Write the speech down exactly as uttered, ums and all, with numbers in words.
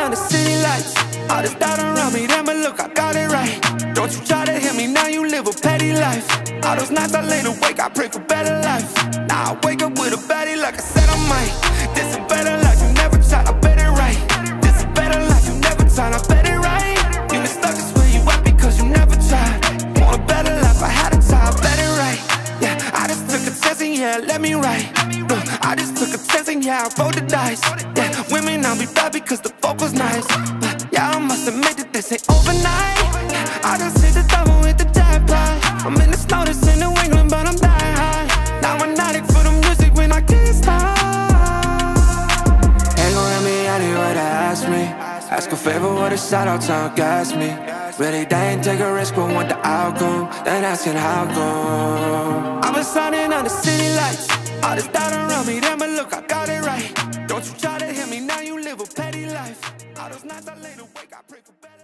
under city lights. All this doubt around me, damn it, look, I got it right. Don't you try to hit me, now you live a petty life. All those nights I lay awake, I pray for better life. Now I wake up with a baddie like I said I might. This a better life, you never tried, I bet it right. This a better life, you never tried, I bet it right. You been stuck is where you at because you never tried. Want a better life, I had to try, I bet it right. Yeah, I just took a chance and yeah, let me write. Look, I just took a chance and yeah, I rolled the dice. Yeah, women, I'll be bad because the fuck was nice. But yeah, I must admit that this ain't overnight. I just hit the double with the jackpot. I'm in the snow, this in New England, but I'm dying high. Now I'm not for the music when I can't stop. Ain't gon' let me anywhere to ask me. Ask a favor with a shout out to gas me. Really, they ain't take a risk but want the outcome. Then asking how come. I've been signing on the city lights. All this doubt around me, damn it, look, I got it right. Don't you try to hit me, now you live a petty life. All those nights I lay awake, I pray for better.